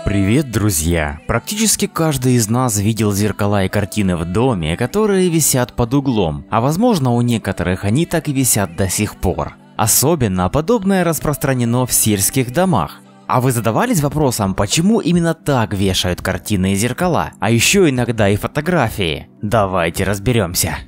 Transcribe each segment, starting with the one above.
Привет, друзья! Практически каждый из нас видел зеркала и картины в доме, которые висят под углом, а возможно у некоторых они так и висят до сих пор. Особенно подобное распространено в сельских домах. А вы задавались вопросом, почему именно так вешают картины и зеркала, а еще иногда и фотографии? Давайте разберемся.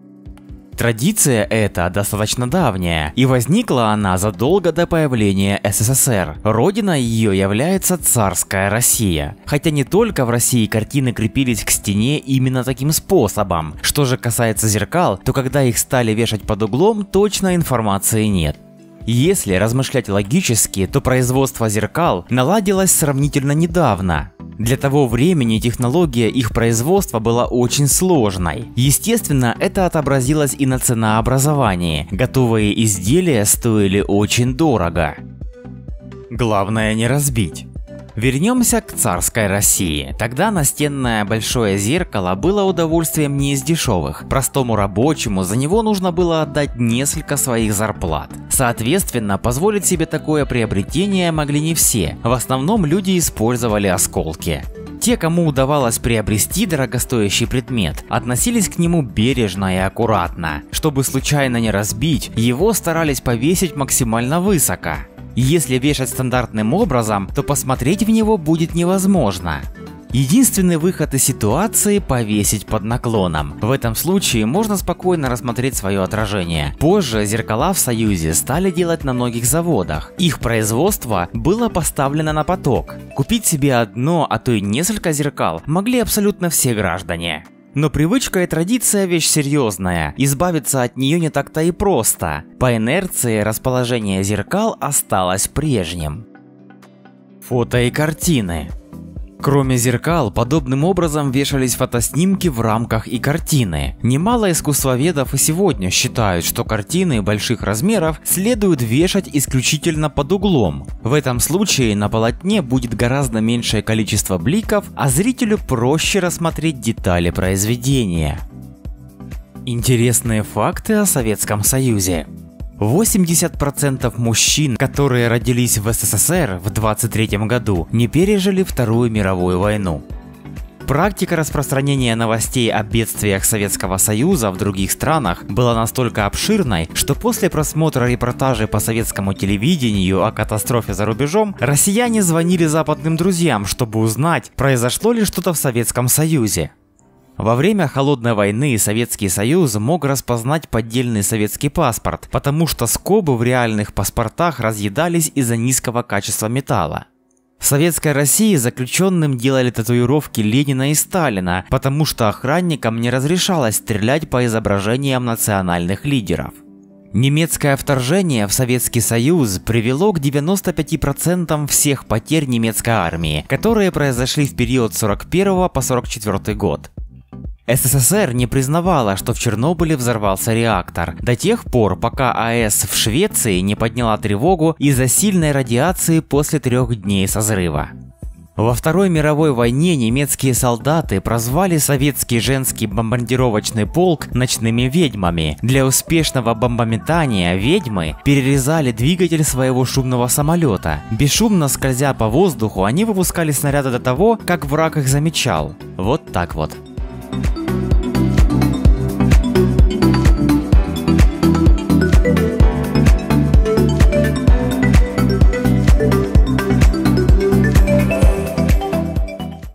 Традиция эта достаточно давняя, и возникла она задолго до появления СССР. Родиной ее является царская Россия. Хотя не только в России картины крепились к стене именно таким способом. Что же касается зеркал, то когда их стали вешать под углом, точной информации нет. Если размышлять логически, то производство зеркал наладилось сравнительно недавно. Для того времени технология их производства была очень сложной. Естественно, это отобразилось и на ценообразовании. Готовые изделия стоили очень дорого. Главное не разбить. Вернемся к царской России. Тогда настенное большое зеркало было удовольствием не из дешевых. Простому рабочему за него нужно было отдать несколько своих зарплат. Соответственно, позволить себе такое приобретение могли не все. В основном люди использовали осколки. Те, кому удавалось приобрести дорогостоящий предмет, относились к нему бережно и аккуратно. Чтобы случайно не разбить, его старались повесить максимально высоко. Если вешать стандартным образом, то посмотреть в него будет невозможно. Единственный выход из ситуации – повесить под наклоном. В этом случае можно спокойно рассмотреть свое отражение. Позже зеркала в Союзе стали делать на многих заводах. Их производство было поставлено на поток. Купить себе одно, а то и несколько зеркал могли абсолютно все граждане. Но привычка и традиция вещь серьезная, избавиться от нее не так-то и просто. По инерции расположение зеркал осталось прежним. Фото и картины. Кроме зеркал, подобным образом вешались фотоснимки в рамках и картины. Немало искусствоведов и сегодня считают, что картины больших размеров следует вешать исключительно под углом. В этом случае на полотне будет гораздо меньшее количество бликов, а зрителю проще рассмотреть детали произведения. Интересные факты о Советском Союзе. 80% мужчин, которые родились в СССР в 23 году, не пережили Вторую мировую войну. Практика распространения новостей о бедствиях Советского Союза в других странах была настолько обширной, что после просмотра репортажей по советскому телевидению о катастрофе за рубежом, россияне звонили западным друзьям, чтобы узнать, произошло ли что-то в Советском Союзе. Во время Холодной войны Советский Союз мог распознать поддельный советский паспорт, потому что скобы в реальных паспортах разъедались из-за низкого качества металла. В Советской России заключенным делали татуировки Ленина и Сталина, потому что охранникам не разрешалось стрелять по изображениям национальных лидеров. Немецкое вторжение в Советский Союз привело к 95% всех потерь немецкой армии, которые произошли в период с 41 по 44 год. СССР не признавала, что в Чернобыле взорвался реактор, до тех пор, пока АЭС в Швеции не подняла тревогу из-за сильной радиации после 3 дней созрыва. Во Второй мировой войне немецкие солдаты прозвали советский женский бомбардировочный полк ночными ведьмами. Для успешного бомбометания ведьмы перерезали двигатель своего шумного самолета. Бесшумно скользя по воздуху, они выпускали снаряды до того, как враг их замечал. Вот так вот.